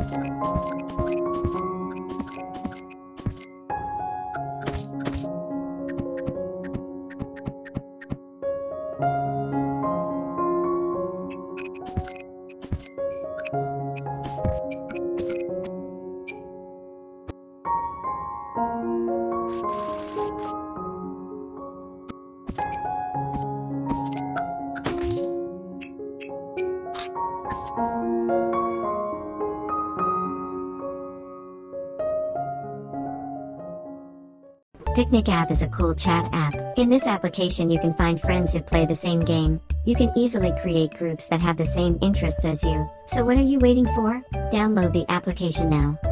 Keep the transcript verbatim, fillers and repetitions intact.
Picnic app is a cool chat app. In this application you can find friends who play the same game. You can easily create groups that have the same interests as you. So what are you waiting for? Download the application now.